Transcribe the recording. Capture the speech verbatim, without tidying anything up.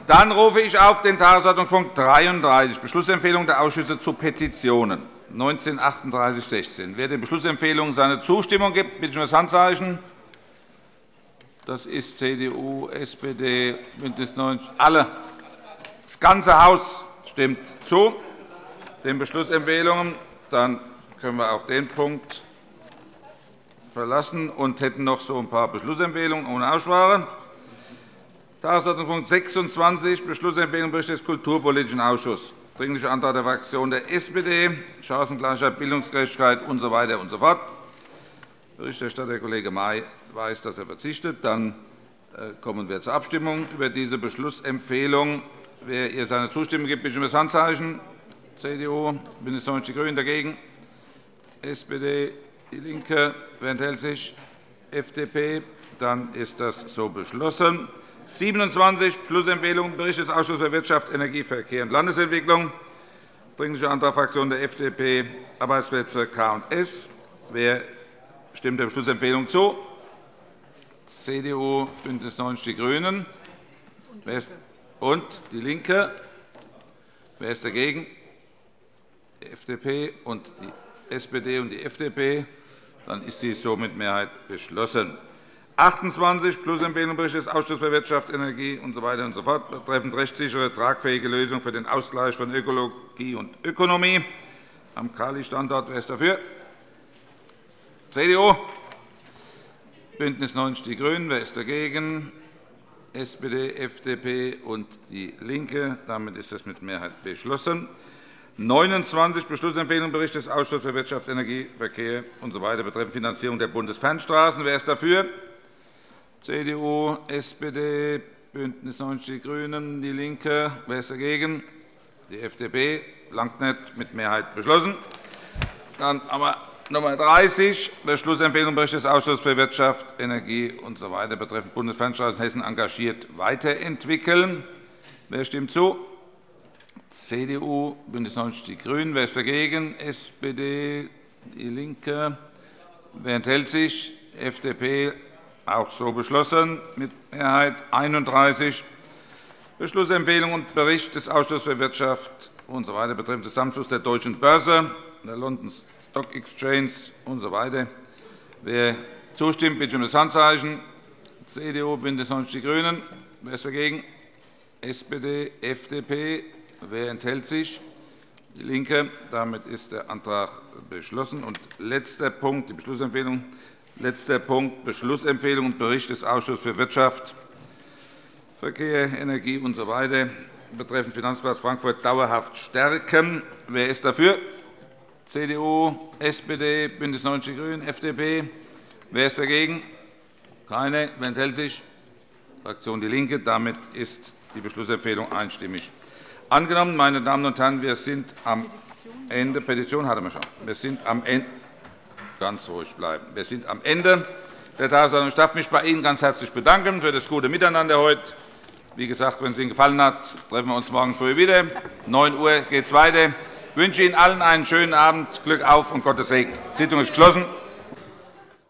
Dann rufe ich auf den Tagesordnungspunkt dreiunddreißig, Beschlussempfehlung der Ausschüsse zu Petitionen, neunzehnhundertachtunddreißig sechzehn. Wer den Beschlussempfehlungen seine Zustimmung gibt, bitte ich um das Handzeichen. Das ist C D U, S P D, BÜNDNIS neunzig, alle. Das ganze Haus stimmt zu den Beschlussempfehlungen. Dann können wir auch den Punkt verlassen und hätten noch so ein paar Beschlussempfehlungen ohne Aussprache. Tagesordnungspunkt sechsundzwanzig, Beschlussempfehlung Bericht des Kulturpolitischen Ausschusses. Dringlicher Antrag der Fraktion der S P D, Chancengleichheit, Bildungsgerechtigkeit usw. So und so fort. Berichterstatter der Kollege May weiß, dass er verzichtet. Dann kommen wir zur Abstimmung über diese Beschlussempfehlung. Wer ihr seine Zustimmung gibt, bitte ich um das Handzeichen. C D U, BÜNDNIS neunzig die GRÜNEN dagegen, S P D, DIE LINKE. Wer enthält sich? F D P. Dann ist das so beschlossen. siebenundzwanzig Beschlussempfehlung Bericht des Ausschusses für Wirtschaft, Energie, Verkehr und Landesentwicklung. Dringlicher Antrag Fraktion der F D P, Arbeitsplätze K und S. Wer stimmt der Beschlussempfehlung zu? C D U, BÜNDNIS neunzig die GRÜNEN und DIE LINKE. Wer ist dagegen? Die F D P und die S P D und die F D P. Dann ist dies so mit Mehrheit beschlossen. achtundzwanzig Beschlussempfehlung Bericht des Ausschusses für Wirtschaft, Energie usw. So und so fort betreffend rechtssichere, tragfähige Lösung für den Ausgleich von Ökologie und Ökonomie am Kali-Standort. Wer ist dafür? C D U, BÜNDNIS neunzig die GRÜNEN. Wer ist dagegen? S P D, F D P und DIE LINKE. Damit ist das mit Mehrheit beschlossen. neunundzwanzig Beschlussempfehlung Bericht des Ausschusses für Wirtschaft, Energie, Verkehr usw. So betreffend Finanzierung der Bundesfernstraßen. Wer ist dafür? C D U, S P D, BÜNDNIS neunzig die GRÜNEN, DIE LINKE. Wer ist dagegen? Die F D P. Blank nicht, mit Mehrheit beschlossen. Dann aber Nummer dreißig, Beschlussempfehlung Bericht des Ausschusses für Wirtschaft, Energie usw. So betreffend Bundesfernstraßen Hessen engagiert weiterentwickeln. Wer stimmt zu? C D U, BÜNDNIS neunzig die GRÜNEN. Wer ist dagegen? S P D, DIE LINKE. Wer enthält sich? F D P. Auch so beschlossen mit Mehrheit. einunddreißig Beschlussempfehlung und Bericht des Ausschusses für Wirtschaft usw. So betreffend Zusammenschluss der Deutschen Börse, der London Stock Exchange usw. So Wer zustimmt, bitte ich um das Handzeichen. C D U, BÜNDNIS neunzig die GRÜNEN. Wer ist dagegen? S P D, F D P. Wer enthält sich? DIE LINKE. Damit ist der Antrag beschlossen. Und letzter Punkt, die Beschlussempfehlung. Letzter Punkt, Beschlussempfehlung und Bericht des Ausschusses für Wirtschaft, Verkehr, Energie usw. So betreffend Finanzplatz Frankfurt dauerhaft stärken. Wer ist dafür? C D U, S P D, BÜNDNIS neunzig die GRÜNEN, F D P. Wer ist dagegen? Keine. Wer enthält sich? Fraktion DIE LINKE. Damit ist die Beschlussempfehlung einstimmig angenommen. Meine Damen und Herren, wir sind am Ende. Petition hatten wir schon. Wir sind am Ende. Ganz ruhig bleiben. Wir sind am Ende der Tagesordnung. Ich darf mich bei Ihnen ganz herzlich bedanken für das gute Miteinander heute. Wie gesagt, wenn es Ihnen gefallen hat, treffen wir uns morgen früh wieder. Um neun Uhr geht es weiter. Ich wünsche Ihnen allen einen schönen Abend. Glück auf und Gottes Segen. Die Sitzung ist geschlossen.